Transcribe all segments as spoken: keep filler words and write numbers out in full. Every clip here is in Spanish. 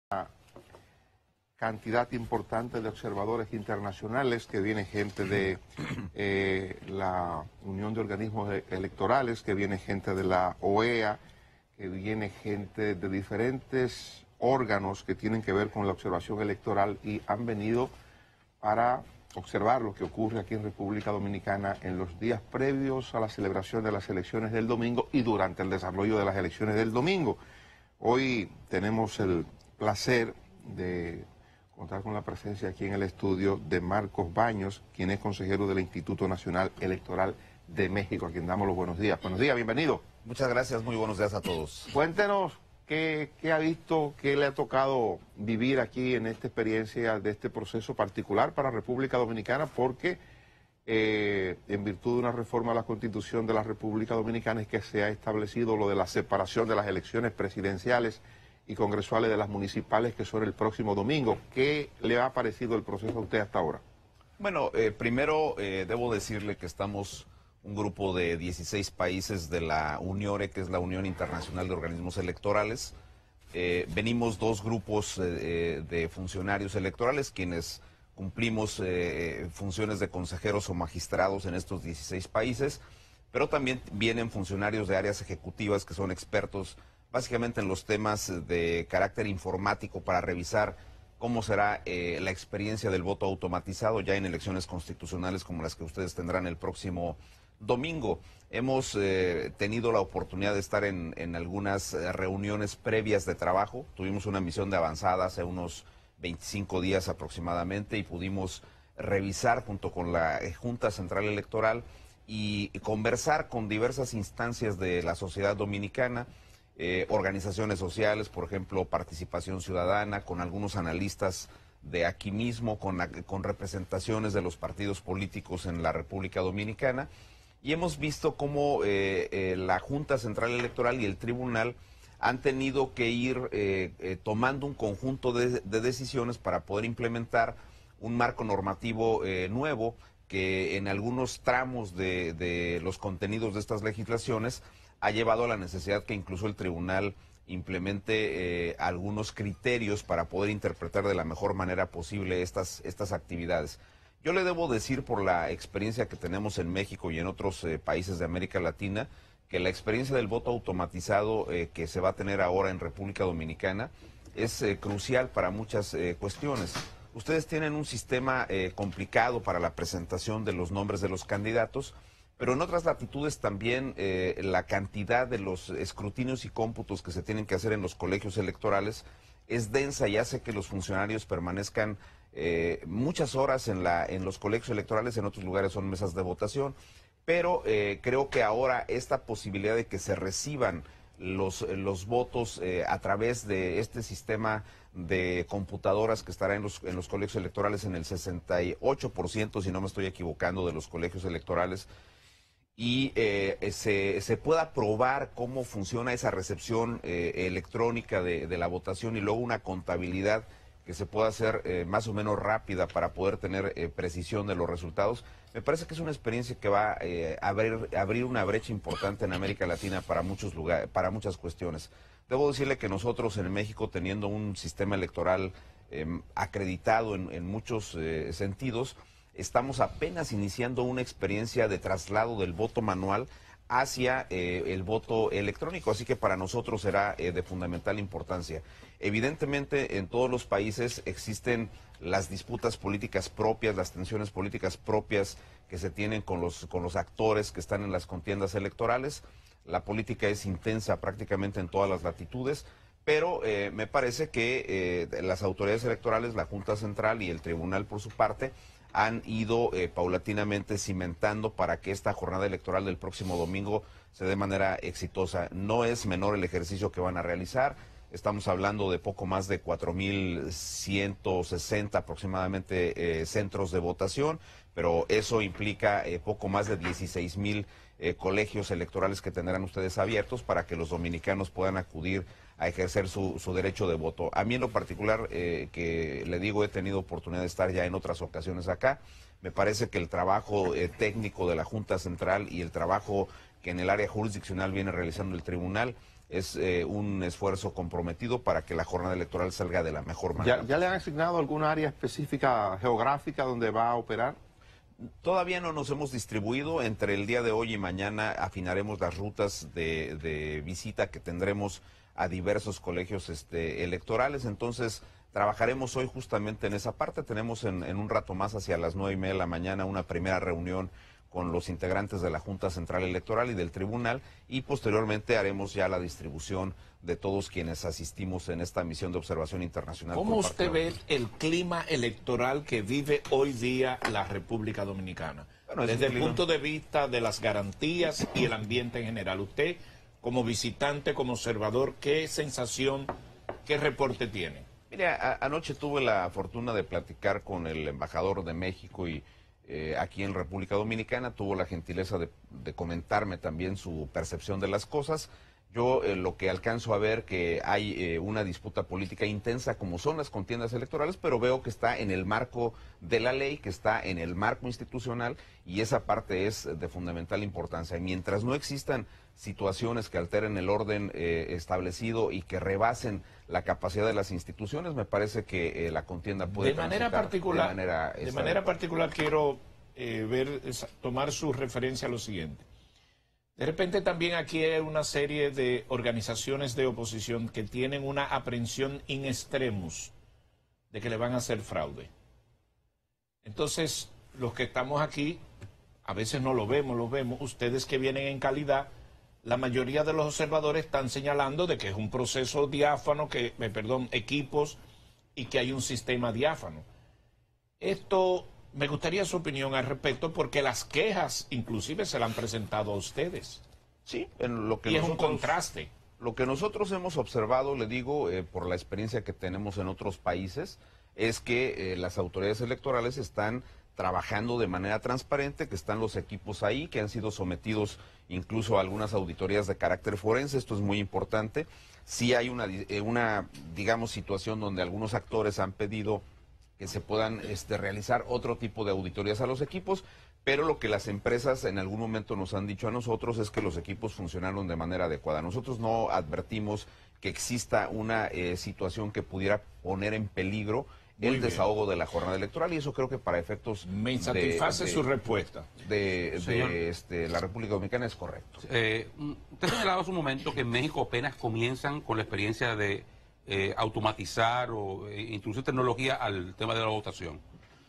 cantidad importante de observadores internacionales, que viene gente de eh, la Unión de Organismos Electorales, que viene gente de la O E A, que viene gente de diferentes órganos que tienen que ver con la observación electoral y han venido para observar lo que ocurre aquí en República Dominicana en los días previos a la celebración de las elecciones del domingo y durante el desarrollo de las elecciones del domingo. Hoy tenemos el placer de contar con la presencia aquí en el estudio de Marcos Baños, quien es consejero del Instituto Nacional Electoral de México, a quien damos los buenos días. Buenos días, bienvenido. Muchas gracias, muy buenos días a todos. Cuéntenos qué, qué ha visto, qué le ha tocado vivir aquí en esta experiencia de este proceso particular para República Dominicana, porque eh, en virtud de una reforma a la Constitución de la República Dominicana es que se ha establecido lo de la separación de las elecciones presidenciales y congresuales de las municipales, que son el próximo domingo. ¿Qué le ha parecido el proceso a usted hasta ahora? Bueno, eh, primero eh, debo decirle que estamos un grupo de dieciséis países de la UNIORE, que es la Unión Internacional de Organismos Electorales. Eh, venimos dos grupos eh, de funcionarios electorales, quienes cumplimos eh, funciones de consejeros o magistrados en estos dieciséis países, pero también vienen funcionarios de áreas ejecutivas que son expertos básicamente en los temas de carácter informático para revisar cómo será eh, la experiencia del voto automatizado ya en elecciones constitucionales como las que ustedes tendrán el próximo domingo. Hemos eh, tenido la oportunidad de estar en, en algunas eh, reuniones previas de trabajo. Tuvimos una misión de avanzada hace unos veinticinco días aproximadamente y pudimos revisar junto con la eh, Junta Central Electoral y, y conversar con diversas instancias de la sociedad dominicana, Eh, organizaciones sociales, por ejemplo, Participación Ciudadana, con algunos analistas de aquí mismo, con, la, con representaciones de los partidos políticos en la República Dominicana, y hemos visto cómo eh, eh, la Junta Central Electoral y el Tribunal han tenido que ir eh, eh, tomando un conjunto de, de decisiones para poder implementar un marco normativo eh, nuevo que en algunos tramos de, de los contenidos de estas legislaciones ha llevado a la necesidad que incluso el tribunal implemente eh, algunos criterios para poder interpretar de la mejor manera posible estas, estas actividades. Yo le debo decir, por la experiencia que tenemos en México y en otros eh, países de América Latina, que la experiencia del voto automatizado eh, que se va a tener ahora en República Dominicana es eh, crucial para muchas eh, cuestiones. Ustedes tienen un sistema eh, complicado para la presentación de los nombres de los candidatos, pero en otras latitudes también eh, la cantidad de los escrutinios y cómputos que se tienen que hacer en los colegios electorales es densa y hace que los funcionarios permanezcan eh, muchas horas en, la, en los colegios electorales. En otros lugares son mesas de votación, pero eh, creo que ahora esta posibilidad de que se reciban los, los votos eh, a través de este sistema de computadoras que estará en los, en los colegios electorales en el sesenta y ocho por ciento, si no me estoy equivocando, de los colegios electorales, y eh, se, se pueda probar cómo funciona esa recepción eh, electrónica de, de la votación y luego una contabilidad que se pueda hacer eh, más o menos rápida para poder tener eh, precisión de los resultados. Me parece que es una experiencia que va eh, a abrir, abrir una brecha importante en América Latina para muchos lugares, para muchas cuestiones. Debo decirle que nosotros en México, teniendo un sistema electoral eh, acreditado en, en muchos eh, sentidos, estamos apenas iniciando una experiencia de traslado del voto manual hacia eh, el voto electrónico, así que para nosotros será eh, de fundamental importancia. Evidentemente, en todos los países existen las disputas políticas propias, las tensiones políticas propias que se tienen con los, con los actores que están en las contiendas electorales. La política es intensa prácticamente en todas las latitudes, pero eh, me parece que eh, las autoridades electorales, la Junta Central y el Tribunal por su parte, han ido eh, paulatinamente cimentando para que esta jornada electoral del próximo domingo se dé de manera exitosa. No es menor el ejercicio que van a realizar. Estamos hablando de poco más de cuatro mil ciento sesenta aproximadamente eh, centros de votación, pero eso implica eh, poco más de dieciséis mil eh, colegios electorales que tendrán ustedes abiertos para que los dominicanos puedan acudir a ejercer su, su derecho de voto. A mí en lo particular, eh, que le digo, he tenido oportunidad de estar ya en otras ocasiones acá. Me parece que el trabajo eh, técnico de la Junta Central y el trabajo que en el área jurisdiccional viene realizando el tribunal es eh, un esfuerzo comprometido para que la jornada electoral salga de la mejor manera. ¿Ya, ya le han asignado alguna área específica geográfica donde va a operar? Todavía no nos hemos distribuido. Entre el día de hoy y mañana afinaremos las rutas de, de visita que tendremos a diversos colegios este, electorales. Entonces, trabajaremos hoy justamente en esa parte. Tenemos en, en un rato más, hacia las nueve y media de la mañana, una primera reunión con los integrantes de la Junta Central Electoral y del Tribunal, y posteriormente haremos ya la distribución de todos quienes asistimos en esta misión de observación internacional. ¿Cómo usted ve el clima electoral que vive hoy día la República Dominicana? Bueno, desde el clima... punto de vista de las garantías y el ambiente en general. Usted, como visitante, como observador, ¿qué sensación, qué reporte tiene? Mire, a, anoche tuve la fortuna de platicar con el embajador de México y eh, aquí en República Dominicana. Tuvo la gentileza de, de comentarme también su percepción de las cosas. Yo eh, lo que alcanzo a ver que hay eh, una disputa política intensa como son las contiendas electorales, pero veo que está en el marco de la ley, que está en el marco institucional, y esa parte es de fundamental importancia. Y mientras no existan situaciones que alteren el orden eh, establecido y que rebasen la capacidad de las instituciones, me parece que eh, la contienda puede de manera particular. De manera, de manera particular quiero eh, ver, tomar su referencia a lo siguiente. De repente también aquí hay una serie de organizaciones de oposición que tienen una aprehensión in extremus de que le van a hacer fraude. Entonces, los que estamos aquí, a veces no lo vemos, lo vemos, ustedes que vienen en calidad, la mayoría de los observadores están señalando de que es un proceso diáfano, que, eh, perdón, equipos, y que hay un sistema diáfano. Esto... Me gustaría su opinión al respecto, porque las quejas inclusive se las han presentado a ustedes. Sí, en lo que y nosotros, es un contraste. Lo que nosotros hemos observado, le digo, eh, por la experiencia que tenemos en otros países, es que eh, las autoridades electorales están trabajando de manera transparente, que están los equipos ahí, que han sido sometidos incluso a algunas auditorías de carácter forense. Esto es muy importante. Sí hay una, eh, una digamos, situación donde algunos actores han pedido que se puedan este, realizar otro tipo de auditorías a los equipos, pero lo que las empresas en algún momento nos han dicho a nosotros es que los equipos funcionaron de manera adecuada. Nosotros no advertimos que exista una eh, situación que pudiera poner en peligro Muy el bien. desahogo de la jornada electoral, y eso creo que para efectos... Me insatisface de, de, su respuesta. De, de, de este, la República Dominicana es correcto. Eh, usted señalaba hace un momento que en México apenas comienzan con la experiencia de Eh, automatizar o eh, introducir tecnología al tema de la votación.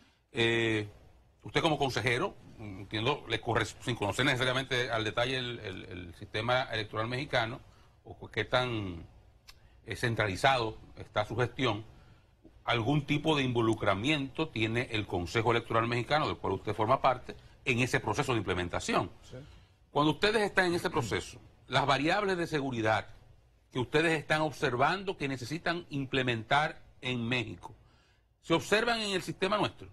Eh, usted como consejero, entiendo, le corre, sin conocer necesariamente al detalle el, el, el sistema electoral mexicano, o qué tan eh, centralizado está su gestión, algún tipo de involucramiento tiene el Consejo Electoral Mexicano, del cual usted forma parte, en ese proceso de implementación. Sí. Cuando ustedes están en ese proceso, las variables de seguridad que ustedes están observando que necesitan implementar en México, ¿se observan en el sistema nuestro?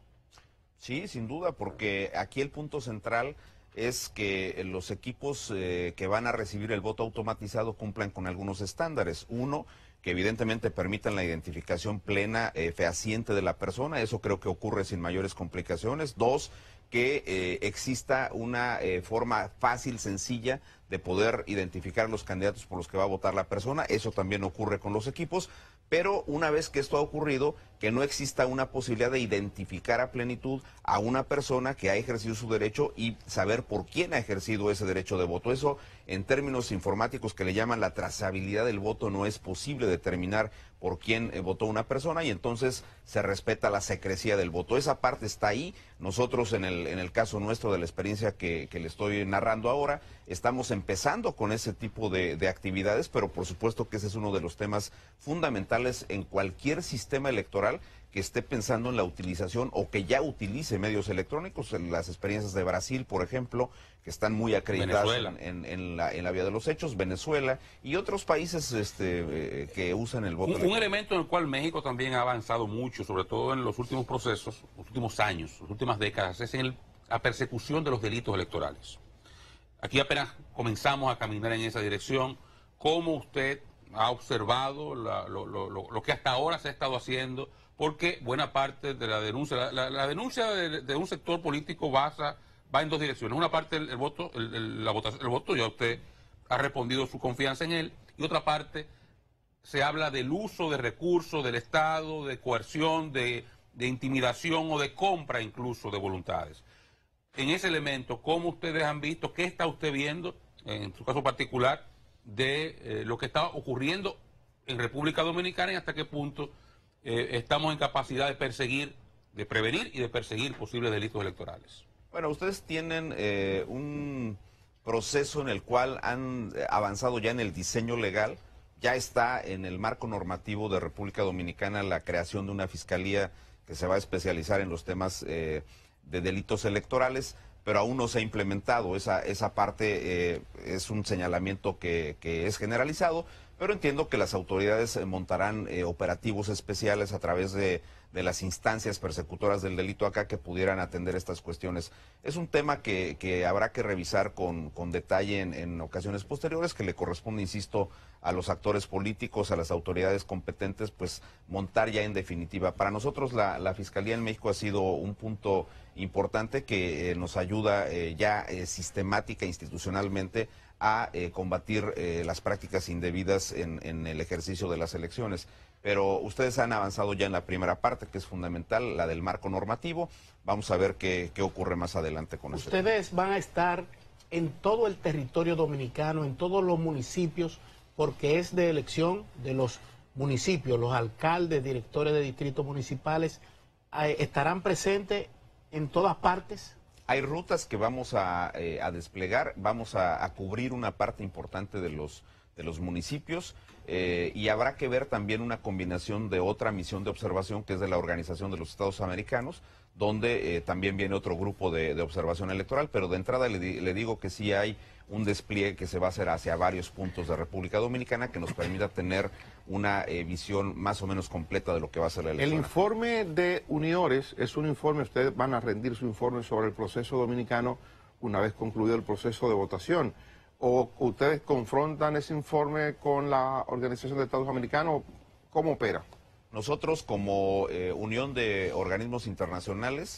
Sí, sin duda, porque aquí el punto central es que los equipos eh, que van a recibir el voto automatizado cumplan con algunos estándares. Uno, que evidentemente permitan la identificación plena, eh, fehaciente de la persona. Eso creo que ocurre sin mayores complicaciones. Dos, que eh, exista una eh, forma fácil, sencilla, de poder identificar los candidatos por los que va a votar la persona. Eso también ocurre con los equipos, pero una vez que esto ha ocurrido, que no exista una posibilidad de identificar a plenitud a una persona que ha ejercido su derecho y saber por quién ha ejercido ese derecho de voto. Eso, en términos informáticos que le llaman la trazabilidad del voto, no es posible determinar por quién eh, votó una persona, y entonces se respeta la secrecía del voto. Esa parte está ahí. Nosotros, en el, en el caso nuestro de la experiencia que, que le estoy narrando ahora, estamos empezando con ese tipo de, de actividades, pero por supuesto que ese es uno de los temas fundamentales en cualquier sistema electoral que esté pensando en la utilización o que ya utilice medios electrónicos. En las experiencias de Brasil, por ejemplo, que están muy acreditadas en, en, en, la, en la vía de los hechos, Venezuela y otros países este, eh, que usan el voto. Un, un elemento en el cual México también ha avanzado mucho, sobre todo en los últimos procesos, los últimos años, las últimas décadas, es en el, la persecución de los delitos electorales. Aquí apenas comenzamos a caminar en esa dirección. ¿Cómo usted ha observado la, lo, lo, lo, lo que hasta ahora se ha estado haciendo? Porque buena parte de la denuncia, la, la, la denuncia de, de un sector político basa, va en dos direcciones. Una parte el, el voto, el, el, la votación, el voto, ya usted ha respondido su confianza en él, y otra parte se habla del uso de recursos del Estado, de coerción, de, de intimidación o de compra incluso de voluntades. En ese elemento, ¿cómo ustedes han visto, qué está usted viendo, en su caso particular, de eh, lo que está ocurriendo en República Dominicana y hasta qué punto eh, estamos en capacidad de perseguir, de prevenir y de perseguir posibles delitos electorales? Bueno, ustedes tienen eh, un proceso en el cual han avanzado ya en el diseño legal, ya está en el marco normativo de República Dominicana la creación de una fiscalía que se va a especializar en los temas eh, de delitos electorales, pero aún no se ha implementado. Esa, esa parte eh, es un señalamiento que, que es generalizado, pero entiendo que las autoridades eh, montarán eh, operativos especiales a través de, de las instancias persecutoras del delito acá que pudieran atender estas cuestiones. Es un tema que, que habrá que revisar con, con detalle en, en ocasiones posteriores, que le corresponde, insisto, a los actores políticos, a las autoridades competentes, pues montar ya en definitiva. Para nosotros la, la Fiscalía en México ha sido un punto importante que eh, nos ayuda eh, ya eh, sistemática, institucionalmente, a eh, combatir eh, las prácticas indebidas en, en el ejercicio de las elecciones. Pero ustedes han avanzado ya en la primera parte, que es fundamental, la del marco normativo. Vamos a ver qué, qué ocurre más adelante con eso. Ustedes van a estar en todo el territorio dominicano, en todos los municipios, porque es de elección de los municipios, los alcaldes, directores de distritos municipales, eh, ¿estarán presentes en todas partes? Hay rutas que vamos a, eh, a desplegar, vamos a, a cubrir una parte importante de los, de los municipios eh, y habrá que ver también una combinación de otra misión de observación que es de la Organización de los Estados Americanos, donde eh, también viene otro grupo de, de observación electoral, pero de entrada le, le digo que sí hay un despliegue que se va a hacer hacia varios puntos de República Dominicana que nos permita tener una eh, visión más o menos completa de lo que va a ser la elección. El informe de Uniores es un informe, ustedes van a rendir su informe sobre el proceso dominicano una vez concluido el proceso de votación. ¿O ustedes confrontan ese informe con la Organización de Estados Americanos? ¿Cómo opera? Nosotros como eh, Unión de Organismos Internacionales,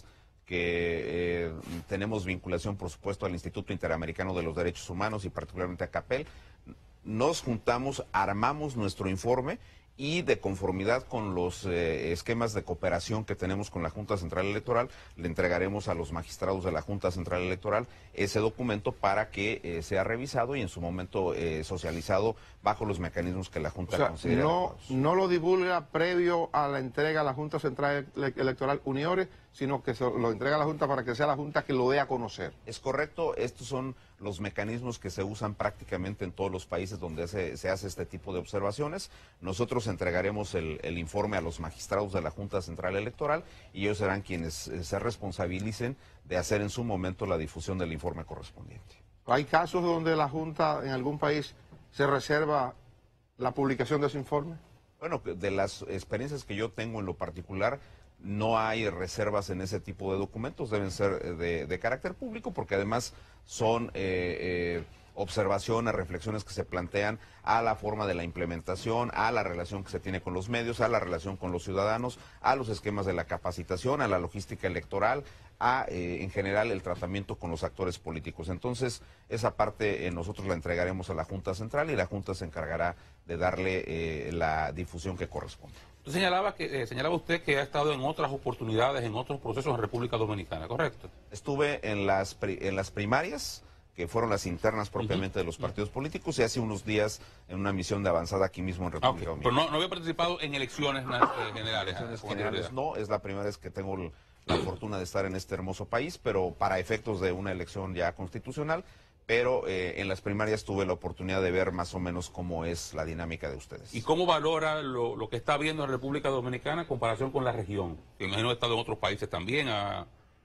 que eh, tenemos vinculación, por supuesto, al Instituto Interamericano de los Derechos Humanos y particularmente a CAPEL, nos juntamos, armamos nuestro informe y de conformidad con los eh, esquemas de cooperación que tenemos con la Junta Central Electoral, le entregaremos a los magistrados de la Junta Central Electoral ese documento para que eh, sea revisado y en su momento eh, socializado bajo los mecanismos que la Junta o sea, considera no, adecuados. no lo divulga previo a la entrega a la Junta Central Electoral Uniores, sino que se lo entrega a la Junta para que sea la Junta que lo dé a conocer. Es correcto, estos son los mecanismos que se usan prácticamente en todos los países donde se, se hace este tipo de observaciones. Nosotros entregaremos el, el informe a los magistrados de la Junta Central Electoral y ellos serán quienes eh, se responsabilicen de hacer en su momento la difusión del informe correspondiente. ¿Hay casos donde la Junta en algún país se reserva la publicación de ese informe? Bueno, de las experiencias que yo tengo en lo particular, no hay reservas en ese tipo de documentos, deben ser de, de carácter público porque además son eh, eh, observaciones, reflexiones que se plantean a la forma de la implementación, a la relación que se tiene con los medios, a la relación con los ciudadanos, a los esquemas de la capacitación, a la logística electoral, a eh, en general el tratamiento con los actores políticos. Entonces, esa parte eh, nosotros la entregaremos a la Junta Central y la Junta se encargará de darle eh, la difusión que corresponde. Usted señalaba, que, eh, señalaba usted que ha estado en otras oportunidades, en otros procesos en República Dominicana, ¿correcto? Estuve en las, pri en las primarias, que fueron las internas propiamente uh-huh. de los partidos políticos, y hace unos días en una misión de avanzada aquí mismo en República okay. Dominicana. Pero no, no había participado en elecciones eh, generales. Elecciones generales no, es la primera vez que tengo la fortuna de estar en este hermoso país, pero para efectos de una elección ya constitucional, pero eh, en las primarias tuve la oportunidad de ver más o menos cómo es la dinámica de ustedes. ¿Y cómo valora lo, lo que está viendo en República Dominicana en comparación con la región? Que imagino que ha estado en otros países también. A,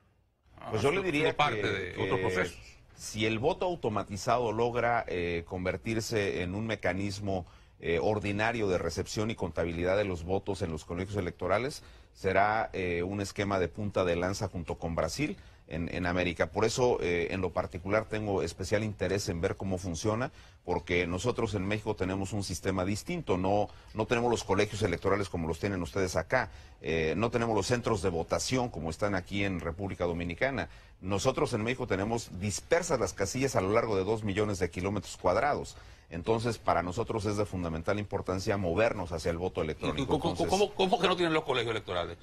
a pues yo le diría parte que, de que otros procesos. Si el voto automatizado logra eh, convertirse en un mecanismo eh, ordinario de recepción y contabilidad de los votos en los colegios electorales, será eh, un esquema de punta de lanza junto con Brasil en, en América. Por eso, eh, en lo particular, tengo especial interés en ver cómo funciona, porque nosotros en México tenemos un sistema distinto, no, no tenemos los colegios electorales como los tienen ustedes acá, eh, no tenemos los centros de votación como están aquí en República Dominicana. Nosotros en México tenemos dispersas las casillas a lo largo de dos millones de kilómetros cuadrados. Entonces, para nosotros es de fundamental importancia movernos hacia el voto electrónico. ¿Y cómo, Entonces, cómo, cómo que no tienen los colegios electorales?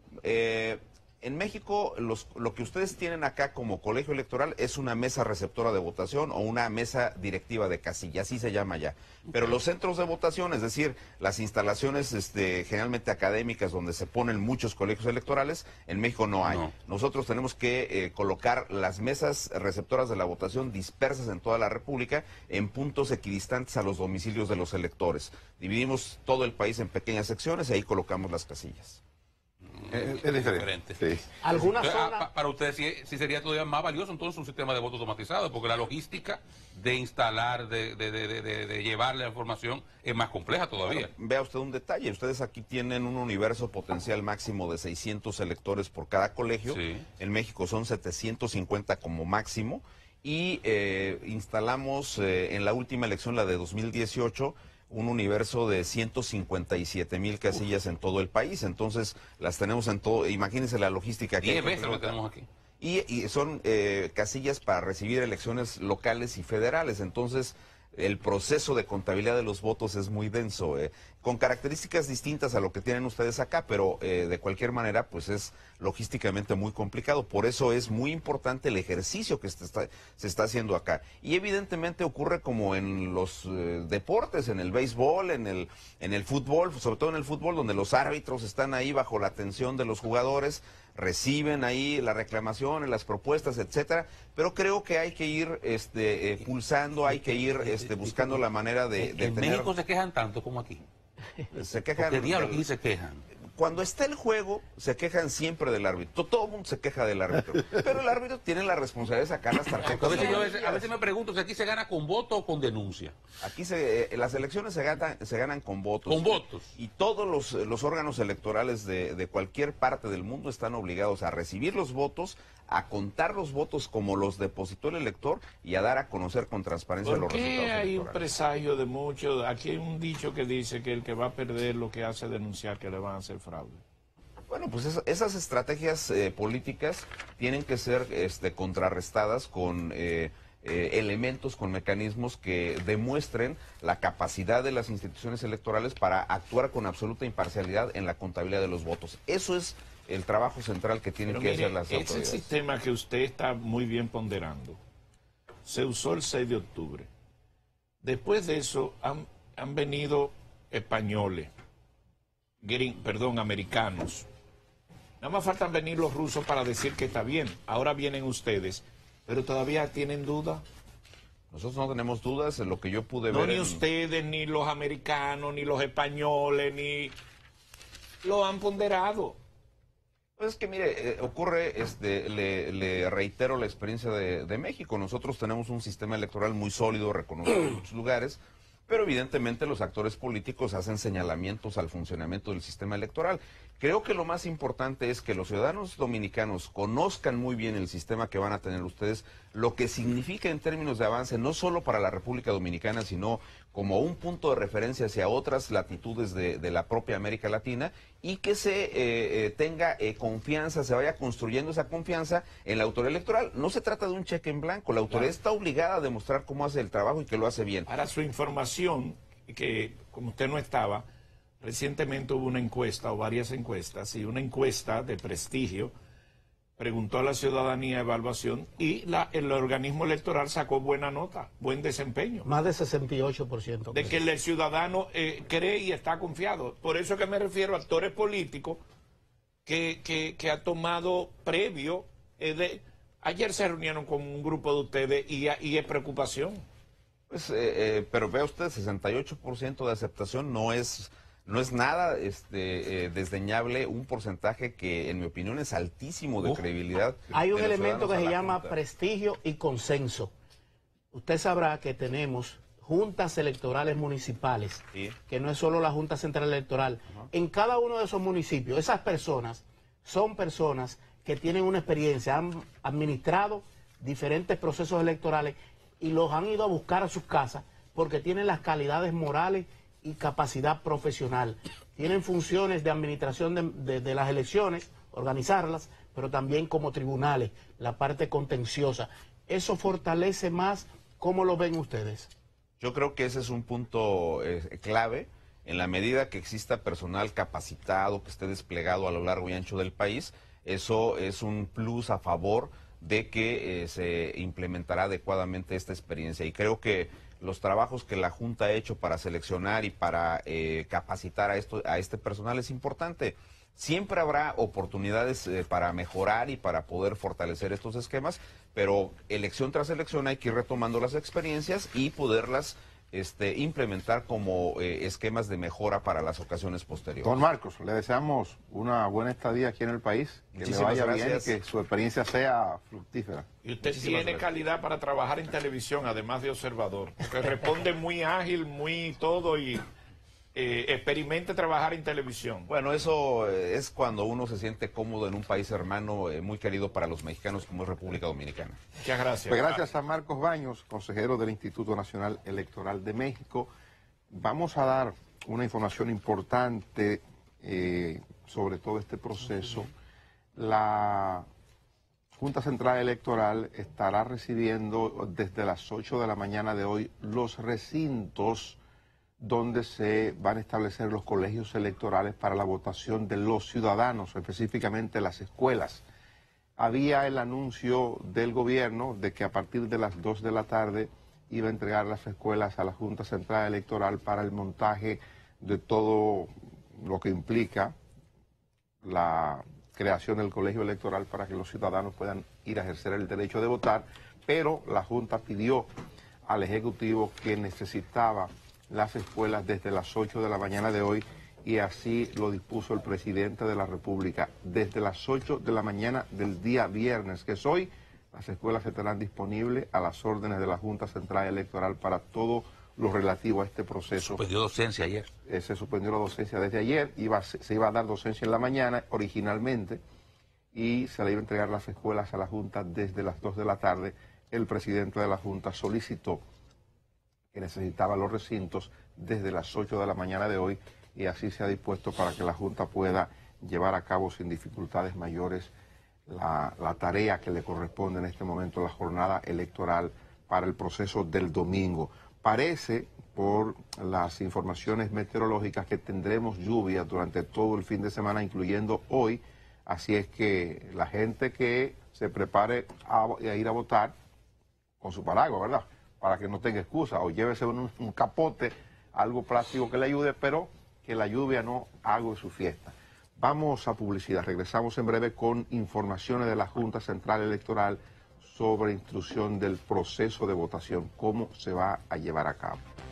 Eh, en México, los, lo que ustedes tienen acá como colegio electoral es una mesa receptora de votación o una mesa directiva de casilla, así se llama ya. Pero okay. Los centros de votación, es decir, las instalaciones este, generalmente académicas donde se ponen muchos colegios electorales, en México no hay. No. Nosotros tenemos que eh, colocar las mesas receptoras de la votación dispersas en toda la República en puntos equidistantes a los domicilios de los electores. Dividimos todo el país en pequeñas secciones y ahí colocamos las casillas. Es, es diferente. Sí. ¿Alguna Entonces, zona? a, para ustedes sí, sí sería todavía más valioso entonces un sistema de voto automatizado, porque la logística de instalar, de, de, de, de, de llevar la información es más compleja todavía. Bueno, vea usted un detalle, ustedes aquí tienen un universo potencial máximo de seiscientos electores por cada colegio, sí. En México son setecientos cincuenta como máximo, y eh, instalamos eh, en la última elección, la de dos mil dieciocho, un universo de ciento cincuenta y siete mil casillas en todo el país. Entonces, las tenemos en todo. Imagínense la logística que diez veces lo tenemos aquí. Y, y son eh, casillas para recibir elecciones locales y federales. Entonces, el proceso de contabilidad de los votos es muy denso, eh, con características distintas a lo que tienen ustedes acá, pero eh, de cualquier manera, pues es logísticamente muy complicado. Por eso es muy importante el ejercicio que se está, se está haciendo acá. Y evidentemente ocurre como en los eh, deportes, en el béisbol, en el, en el fútbol, sobre todo en el fútbol, donde los árbitros están ahí bajo la atención de los jugadores, reciben ahí las reclamaciones, las propuestas, etcétera, pero creo que hay que ir este, eh, pulsando, hay que ir este, buscando la manera de, de en tener... México se quejan tanto como aquí. Se quejan... ¿Qué diablos aquí se quejan? Cuando está el juego, se quejan siempre del árbitro. Todo el mundo se queja del árbitro. Pero el árbitro tiene la responsabilidad de sacar las tarjetas. A veces, yo a, veces, a veces me pregunto si aquí se gana con voto o con denuncia. Aquí se, eh, las elecciones se ganan, se ganan con votos. Con votos. Y todos los, los órganos electorales de, de cualquier parte del mundo están obligados a recibir los votos, a contar los votos como los depositó el elector y a dar a conocer con transparencia los resultados electorales. Hay un presagio de muchos. Aquí hay un dicho que dice que el que va a perder lo que hace es denunciar que le van a hacer fraude. Bueno, pues es, esas estrategias eh, políticas tienen que ser este, contrarrestadas con eh, eh, elementos, con mecanismos que demuestren la capacidad de las instituciones electorales para actuar con absoluta imparcialidad en la contabilidad de los votos. Eso es el trabajo central que tienen Pero que mire, hacer las autoridades. ese sistema que usted está muy bien ponderando se usó el seis de octubre. Después de eso han, han venido españoles, gring, perdón, americanos. Nada más faltan venir los rusos para decir que está bien. Ahora vienen ustedes, pero todavía tienen duda. Nosotros no tenemos dudas en lo que yo pude no, ver. No, ni en... ustedes, ni los americanos, ni los españoles, ni lo han ponderado. Pues es que mire, eh, ocurre, este, le, le reitero la experiencia de, de México. Nosotros tenemos un sistema electoral muy sólido, reconocido en muchos lugares, pero evidentemente los actores políticos hacen señalamientos al funcionamiento del sistema electoral. Creo que lo más importante es que los ciudadanos dominicanos conozcan muy bien el sistema que van a tener ustedes, lo que significa en términos de avance, no solo para la República Dominicana, sino como un punto de referencia hacia otras latitudes de, de la propia América Latina, y que se eh, eh, tenga eh, confianza, se vaya construyendo esa confianza en la autoridad electoral. No se trata de un cheque en blanco, la autoridad claro. está obligada a demostrar cómo hace el trabajo y que lo hace bien. Ahora, su información, que como usted no estaba, recientemente hubo una encuesta o varias encuestas, y una encuesta de prestigio preguntó a la ciudadanía evaluación y la, el organismo electoral sacó buena nota, buen desempeño. Más de sesenta y ocho por ciento. De que el ciudadano eh, cree y está confiado. Por eso que me refiero a actores políticos que, que, que ha tomado previo. Eh, de, ayer se reunieron con un grupo de ustedes y, y es preocupación. Pues, eh, eh, pero vea usted, sesenta y ocho por ciento de aceptación no es... No es nada este, eh, desdeñable, un porcentaje que en mi opinión es altísimo de uh, credibilidad. Hay un elemento que se llama prestigio y consenso. Usted sabrá que tenemos juntas electorales municipales, sí. que no es solo la Junta Central Electoral. Uh-huh. En cada uno de esos municipios, esas personas son personas que tienen una experiencia, han administrado diferentes procesos electorales y los han ido a buscar a sus casas porque tienen las calidades morales y capacidad profesional. Tienen funciones de administración de, de, de las elecciones, organizarlas, pero también como tribunales, la parte contenciosa. ¿Eso fortalece más? ¿Cómo lo ven ustedes? Yo creo que ese es un punto eh, clave. En la medida que exista personal capacitado, que esté desplegado a lo largo y ancho del país, eso es un plus a favor de que eh, se implementará adecuadamente esta experiencia. Y creo que los trabajos que la Junta ha hecho para seleccionar y para eh, capacitar a, esto, a este personal es importante. Siempre habrá oportunidades eh, para mejorar y para poder fortalecer estos esquemas, pero elección tras elección hay que ir retomando las experiencias y poderlas este, implementar como eh, esquemas de mejora para las ocasiones posteriores. Don Marcos, le deseamos una buena estadía aquí en el país, que Muchísimas le vaya gracias. bien y que su experiencia sea fructífera. Y usted Muchísimas tiene gracias. calidad para trabajar en televisión, además de observador, porque responde muy ágil, muy todo y eh, experimente trabajar en televisión. Bueno, eso eh, es cuando uno se siente cómodo en un país hermano eh, muy querido para los mexicanos como es República Dominicana. Muchas gracias. Pues gracias a Marcos Baños, consejero del Instituto Nacional Electoral de México. Vamos a dar una información importante eh, sobre todo este proceso. La Junta Central Electoral estará recibiendo desde las ocho de la mañana de hoy los recintos donde se van a establecer los colegios electorales para la votación de los ciudadanos, específicamente las escuelas. Había el anuncio del gobierno de que a partir de las dos de la tarde iba a entregar las escuelas a la Junta Central Electoral para el montaje de todo lo que implica la creación del colegio electoral para que los ciudadanos puedan ir a ejercer el derecho de votar, pero la Junta pidió al Ejecutivo que necesitaba las escuelas desde las ocho de la mañana de hoy y así lo dispuso el presidente de la República. Desde las ocho de la mañana del día viernes, que es hoy, las escuelas estarán disponibles a las órdenes de la Junta Central Electoral para todo lo relativo a este proceso. Suspendió docencia ayer. Eh, se suspendió la docencia desde ayer, iba, se, se iba a dar docencia en la mañana originalmente y se le iba a entregar las escuelas a la Junta desde las dos de la tarde. El presidente de la Junta solicitó que necesitaba los recintos desde las ocho de la mañana de hoy y así se ha dispuesto para que la Junta pueda llevar a cabo sin dificultades mayores la, la tarea que le corresponde en este momento, la jornada electoral para el proceso del domingo. Parece, por las informaciones meteorológicas, que tendremos lluvia durante todo el fin de semana, incluyendo hoy, así es que la gente que se prepare a, a ir a votar con su paraguas, ¿verdad?, para que no tenga excusa, o llévese un, un capote, algo plástico que le ayude, pero que la lluvia no haga su fiesta. Vamos a publicidad, regresamos en breve con informaciones de la Junta Central Electoral sobre instrucción del proceso de votación, cómo se va a llevar a cabo.